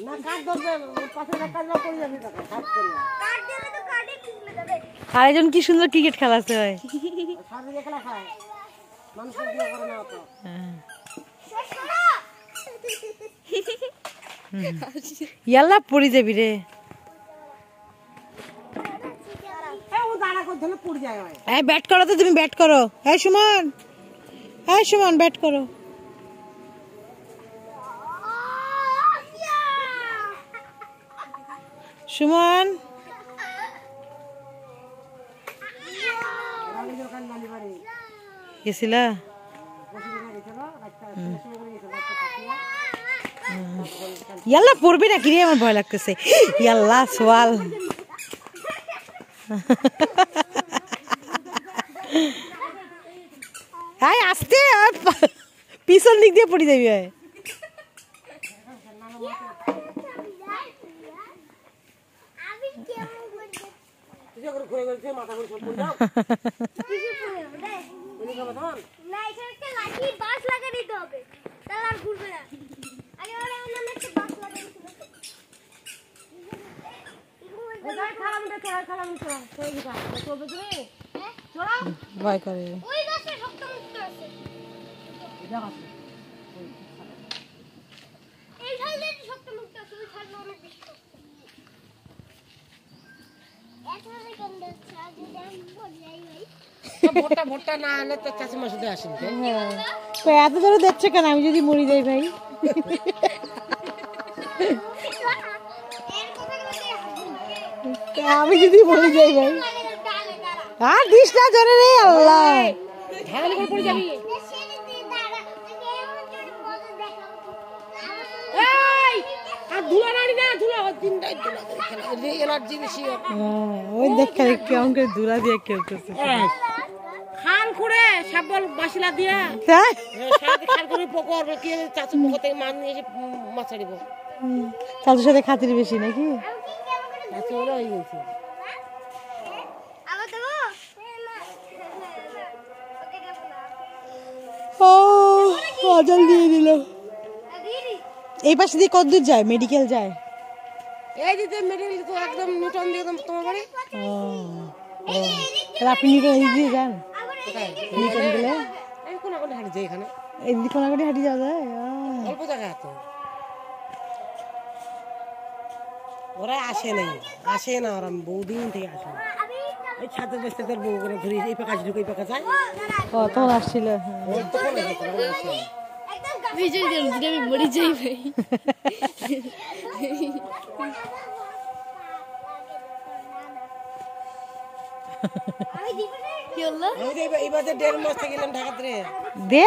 না কাট ধরবে পাশে রাখা যা পড়ে যাবে টাকা কাট করে কাট দিলে তো কাটে খুলে যাবে আরেকজন কি সুন্দর ক্রিকেট খেলাতে হয় সামনে খেলা খায় মানুষ দিয়ে করে না তো ইয়াল্লা পড়ে যাবি রে এ ও দাঁড়া করে ধরে পড়ে যায় ভাই এই ব্যাট করো তো তুমি ব্যাট করো এই সুমন ব্যাট করো সুমন রানী দোকান নালি বাড়ি গেছিলা ইয়াল্লা পড়বি না কিরে আমার ভয় লাগতেছে ইয়াল্লা সোয়াল হাই আস্তে পিছন দিক দিয়ে পড়ে যাবি হয় ঘুরে ঘুরে মাথা করে পড়ে যাও না এখানে একটা লাঠি বাস লাগিয়ে দিতে হবে তাহলে আর ঘুরবে না আগে ওরা নামে একটা বাস লাগিয়ে দিতে ভয় করে ওই গাছে শক্ত মুক্ত আছে এই ঢালে শক্ত মুক্ত আছে ওই ঢালে অনেক বেশি ভোটটা না আনলে তো চাষিমা শুধু আসেন তো এত জোরে দেখছে কেন আমি যদি মরি যাই ভাই আমি যদি মরি যাই ভাই আর দিস না জোরে রে আল্লাহ ঢালে করে পড়ে যাবি আর ধুলা নাড়ি না ধুলা দিনটাই ধুলা খেলা এলার্জি বেশি ওই দেখ কেমন করে দূরা দিয়ে কেউ করছে খাল খুঁড়ে সাবল বাসিলা দিয়া তাই খাল করে পকর কি চাচু পকর থেকে মাছ নিয়ে এসে মাছ ছাড়িব চাচুর সাথে খাতির বেশি নাকি চাচু হলে হয়ে গেছে আবার দেবো ও আজাল দিয়ে দিল এই পাশে দিয়ে কত দূর যায় মেডিকেল যায় এই দিতে মেডিকেল তো একদম নিউটন দিয়ে একদম তোমার বাড়ি আপনি নিউটন এই দিয়ে যান নিউটন গেলে আমি কোন কোন হাঁটি যাই এখানে এই দিকে কোনাকুটি হাঁটি যাওয়া যায় অল্প জায়গা তো ওরা আসে না ওরা বহুদিন থেকে আসে না এই ছাদের বসতে তোর বউ করে ঘুরে এই পাকা ঢুকে এই পাকা যায় ও তখন আসছিল ওর তো কোনো আসে বিজয় দেব যদি আমি মরে যাই ভাই কি হলো আমি তো এইবার 1.5 মাস থেকে গেলাম ঢাকাতে দে